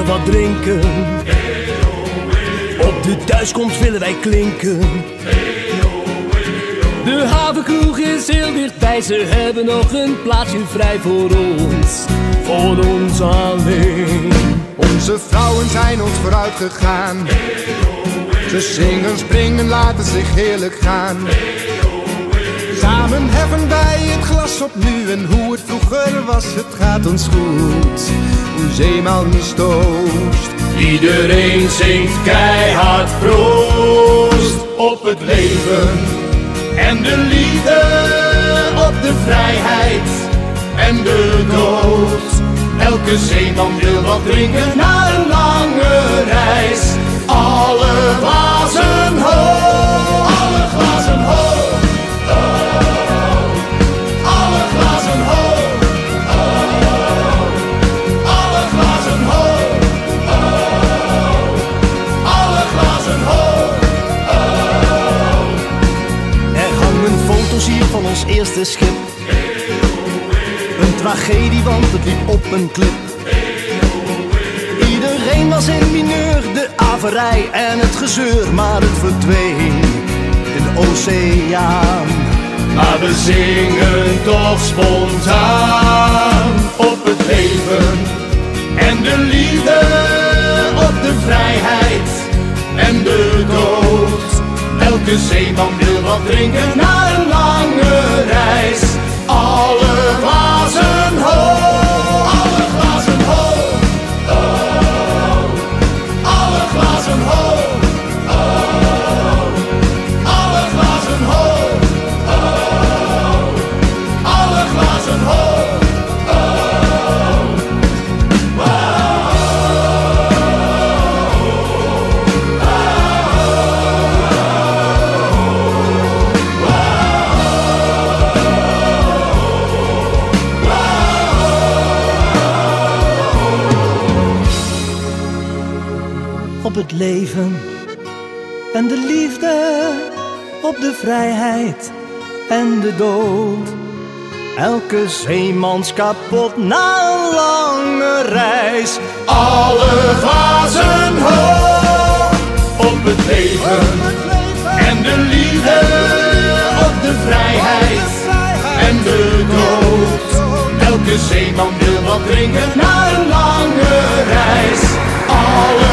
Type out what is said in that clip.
willen wat drinken. Op de thuiskomst willen wij klinken. De havenkroeg is heel dichtbij, ze hebben nog een plaatsje vrij voor ons alleen. Onze vrouwen zijn ons vooruit gegaan. Ze zingen, springen, laten zich heerlijk gaan. Samen heffen wij het glas op nu en hoe het vroeger was, het gaat ons goed. Hoe zeemans toost. Iedereen zingt keihard proost op het leven en de liefde, op de vrijheid en de dood. Elke zeeman wil wat drinken na een lange reis. Alle glazen hoog, alle glazen hoog, oh. Alle glazen hoog, oh. Alle glazen hoog, oh. Alle glazen hoog, oh. Er hangen foto's hier van ons eerste schip. Een tragedie, want het liep op een klip. Iedereen was in mineur, de averij en het gezeur, maar het verdween in de oceaan. Maar we zingen toch spontaan op het leven en de liefde, op de vrijheid en de dood. Elke zeeman wil wat drinken na een lange reis. Alle glazen hoog, alle glazen hoog, oh. Alle glazen hoog, oh. Alle glazen hoog, oh. Alle glazen hoog, oh. Wow. Op het leven en de liefde, op de vrijheid en de dood. Elke zeemans kapot na een lange reis. Alle glazen hoog, op het leven en de liefde, op de vrijheid en de dood. Elke zeeman wil wat drinken na een lange reis. Alle